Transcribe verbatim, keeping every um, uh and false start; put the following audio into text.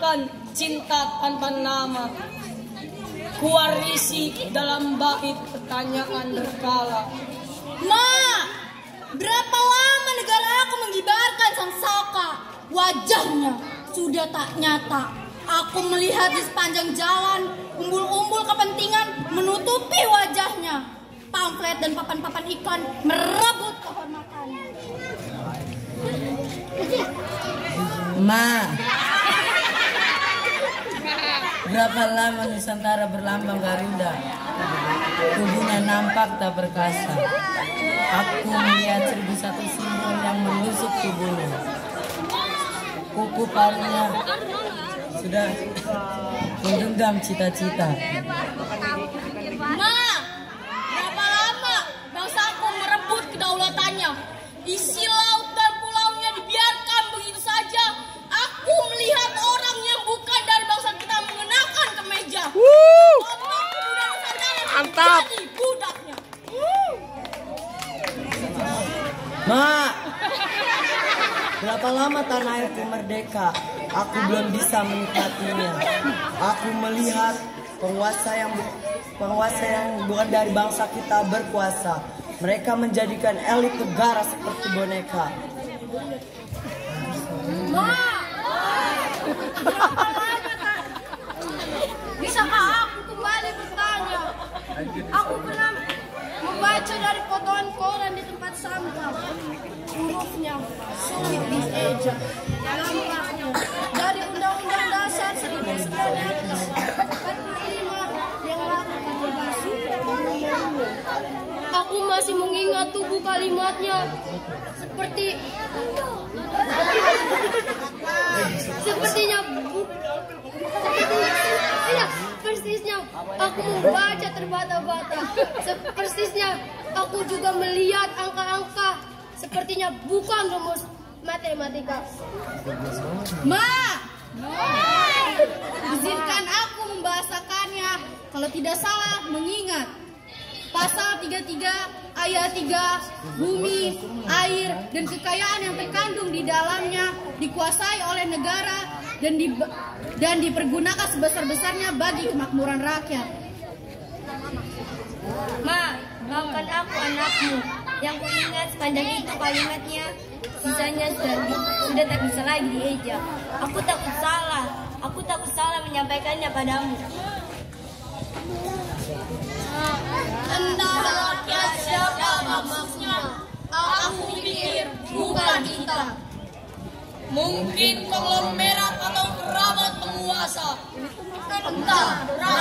menyatakan cinta tanpa nama. Kuwarisi dalam bait pertanyaan berkala. Ma, berapa lama negara aku mengibarkan sang saka? Wajahnya sudah tak nyata. Aku melihat di sepanjang jalan umbul-umbul kepentingan menutupi wajahnya. Pamflet dan papan-papan iklan merebut kehormatannya. Ma, berapa lama Nusantara berlambang Garuda? Tubuhnya nampak tak perkasa. Aku melihat seribu satu simbol yang menusuk tubuhnya. Kuku parunya sudah menggenggam cita-cita. Ma, berapa lama bangsa aku merebut kedaulatannya? Isi laut dan pulaunya dibiarkan begitu saja. Aku melihat orang yang bukan dari bangsa kita mengenakan kemeja. Mantap. Jadi budaknya. Ma, berapa lama tanah airku merdeka? Aku belum bisa menikmatinya. Aku melihat penguasa yang penguasa yang bukan dari bangsa kita berkuasa. Mereka menjadikan elit negara seperti boneka. Ma, berapa lama tak? Bisakah aku kembali bertanya? Aku pernah membaca dari potongan koran di tempat sampah. Hurufnya sulit dieja. Nampaknya dari Undang-Undang Dasar seribu sembilan ratus empat puluh lima yang lalu dibahas. Aku masih mengingat tubuh kalimatnya seperti sepertinya bu, sepertinya persisnya aku membaca terbata-bata. Persisnya aku juga melihat angka-angka. Sepertinya bukan rumus matematika. Ma, izinkan aku membahasakannya. Kalau tidak salah mengingat pasal tiga puluh tiga ayat tiga, bumi, air, dan kekayaan yang terkandung di dalamnya dikuasai oleh negara dan, di, dan dipergunakan sebesar-besarnya bagi kemakmuran rakyat. Ma, maafkan aku anakmu. Yang kuingat sepanjang itu kalimatnya, sisanya sudah, sudah tak bisa lagi dieja. Aku takut salah, aku takut salah menyampaikannya padamu. Entah rakyat siapa maksudnya. Aku pikir bukan kita. Mungkin konglomerat atau kerabat penguasa. Entah